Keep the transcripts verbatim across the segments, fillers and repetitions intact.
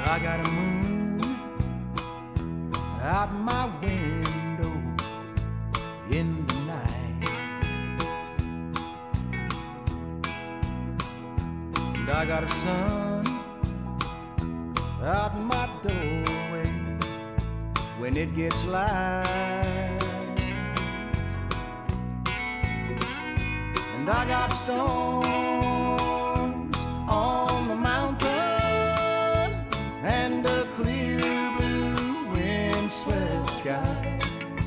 I got a moon out my window in the night, and I got a sun out my doorway when it gets light, and I got storms on the mountain and a clear blue windswept sky.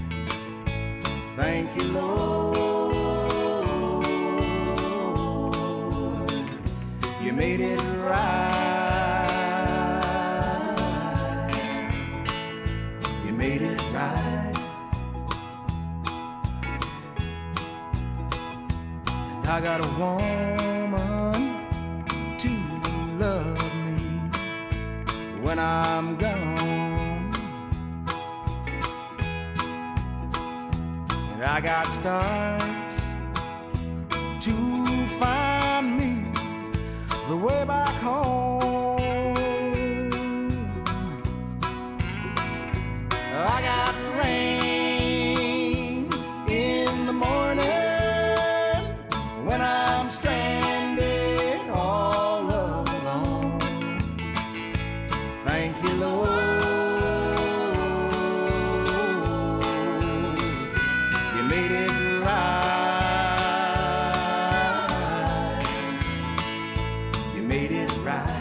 Thank you, Lord, you made it right, you made it right. And I got a woman to love me when I'm gone, and I got stars to find me the way back home. I got rain in the morning when I'm stranded all alone. Thank you, Lord, you made it right, you made it right.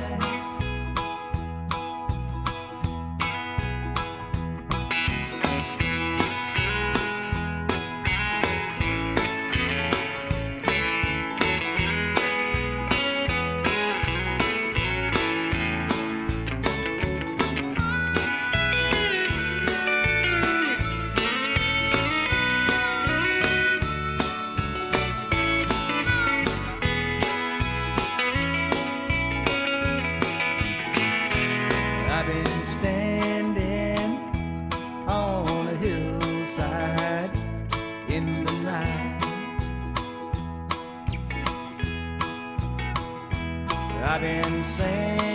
I've been standing on a hillside in the night. I've been saying